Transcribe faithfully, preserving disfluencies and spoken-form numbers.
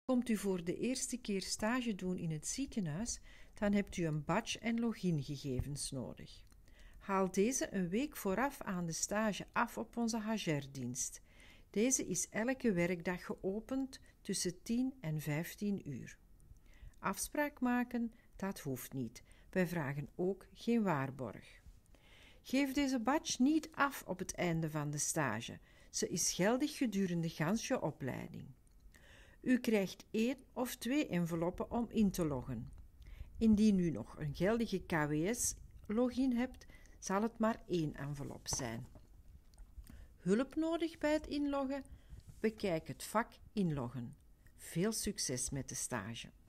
Komt u voor de eerste keer stage doen in het ziekenhuis, dan hebt u een badge en logingegevens nodig. Haal deze een week vooraf aan de stage af op onze H R-dienst. Deze is elke werkdag geopend tussen tien en vijftien uur. Afspraak maken, dat hoeft niet. Wij vragen ook geen waarborg. Geef deze badge niet af op het einde van de stage. Ze is geldig gedurende gans je opleiding. U krijgt één of twee enveloppen om in te loggen. Indien u nog een geldige K W S-login hebt, zal het maar één envelop zijn. Hulp nodig bij het inloggen? Bekijk het vak inloggen. Veel succes met de stage.